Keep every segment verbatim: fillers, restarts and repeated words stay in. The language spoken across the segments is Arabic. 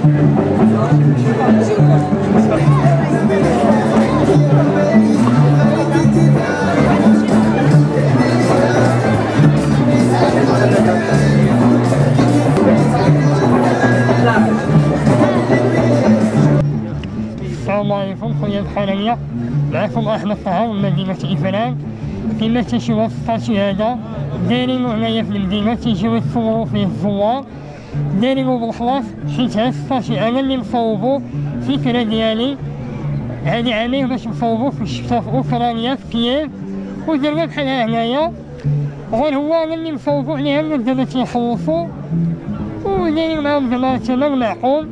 السلام عليكم خويا الحرية، معكم أحمد طه من مدينة إفران. كما تشوفوا السطاشي هذا دايرينو هنايا في المدينة تيجيو يتصورو فيه الزوار، دايرينو بالخلاص حيت هاد السطاشي أنا اللي مصوبو. الفكرة ديالي هادي عامين باش نصوبو في الشتا في أوكرانيا في كييف، ودرنا بحال هنايا غير هو أنا اللي مصوبو عليها الناس دابا تيخلصو ودايرين معاهم زعما تمن معقول،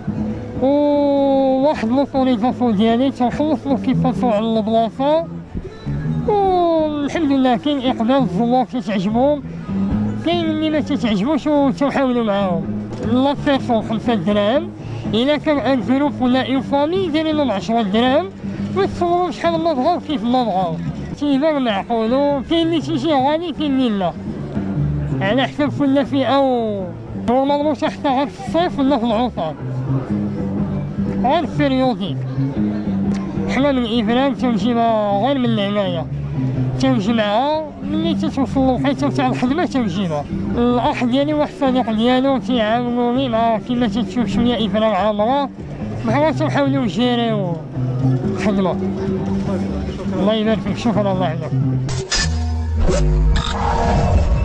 وواحد لوطوريزاسيون ديالي تنخلص لو كيفاسيون على البلاصة، والحمد لله كاين إقبال الزوار تتعجبهم، كاين اللي ما تتعجبوش وتنحاولو معاهم. لا بيرسون خمسة دراهم، إلا كان ان جروب ولا اون فامي دايرينهم عشرة دراهم ويتصورو شحال ما بغاو كيف ما بغاو، تيبان معقول. وكاين اللي تيجي غالي كاين اللي لا، على حسب كل فئة. و نورمالمون حتى غير في الصيف ولا في العطل غير بيريوديك. حنا من إفران تنجيبها غير من هنايا، تنجمعها ملي تتوصل الوقيته تاع الخدمة تنجيبها. الأخ ديالي واحد الصديق ديالو تيعاونوني مع كيما تتشوف شوية إفران عامرة، بحال تنحاولو نجيريو الخدمة. الله يبارك فيك، شكرا الله يعلمك.